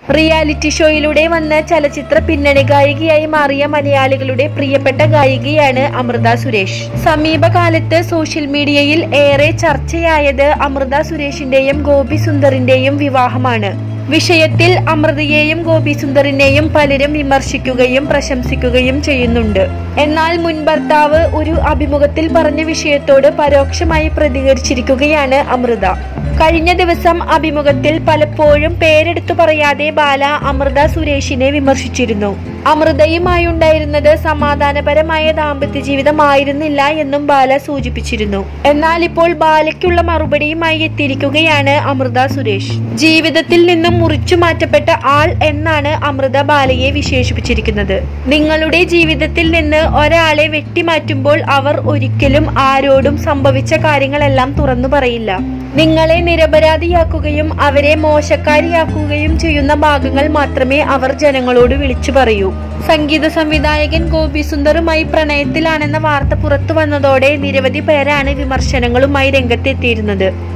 Reality ഷോയിലൂടെ വന്ന് ചലച്ചിത്ര പിന്നണി ഗായികയായി മാറിയ മലയാളികളുടെ പ്രിയപ്പെട്ട ഗായികയാണ് അമൃത സുരേഷ്. സമീപകാലത്ത് സോഷ്യൽ മീഡിയയിൽ ഏറെ ചർച്ചയായത് അമൃത സുരേഷിന്റെയും ഗോപി സുന്ദറിന്റെയും വിവാഹമാണ്. വിഷയത്തിൽ അമൃതയെയും ഗോപി സുന്ദറിനെയും പലരും വിമർശിക്കുകയും പ്രശംസിക്കുകയും ചെയ്യുന്നുണ്ട്. എന്നാൽ മുൻ ഭർത്താവ് ഒരു അഭിമുഖത്തിൽ പറഞ്ഞ വിഷയത്തോട് പരോക്ഷമായി പ്രതികരിച്ചിരിക്കുകയാണ് അമൃത. കഴിഞ്ഞ ദിവസം അഭിമുഖത്തിൽ പലപ്പോഴും പേരെടുത്തു പറയാതെ ബാല അമൃത സുരേഷിനെ വിമർശിച്ചിരുന്നു. അമൃതയുമായുണ്ടായിരുന്നത് സമാധാനപരമായ ദാമ്പത്യ ജീവിതമായിരുന്നില്ല എന്നും ബാല സൂചിപ്പിച്ചിരുന്നു. എന്നാൽ ഇപ്പോൾ ബാലയ്ക്കുള്ള മറുപടിയുമായി എത്തിയിരിക്കുകയാണ് അമൃത സുരേഷ്. ജീവിതത്തിൽ നിന്നും മുറിച്ചു മാറ്റപ്പെട്ട ആൾ എന്നാണ് അമൃത ബാലയെ വിശേഷിപ്പിച്ചിരിക്കുന്നത്. നിങ്ങളുടെ ജീവിതത്തിൽ നിന്ന് ഒരാളെ വെട്ടിമാറ്റുമ്പോൾ അവർ ഒരിക്കലും ആരോടും സംഭവിച്ച കാര്യങ്ങളെല്ലാം തുറന്നു പറയില്ല. നിങ്ങളെ നിരപരാധിയാക്കുകയും അവരെ മോശക്കാരിയാക്കുകയും ചെയ്യുന്ന ഭാഗങ്ങൾ മാത്രമേ അവർ ജനങ്ങളോട് വിളിച്ചു പറയൂ. സംഗീത സംവിധായകൻ ഗോപി സുന്ദറുമായി പ്രണയത്തിലാണെന്ന വാർത്ത പുറത്തു വന്നതോടെ നിരവധി പേരാണ് വിമർശനങ്ങളുമായി രംഗത്തെത്തിയിരുന്നത്.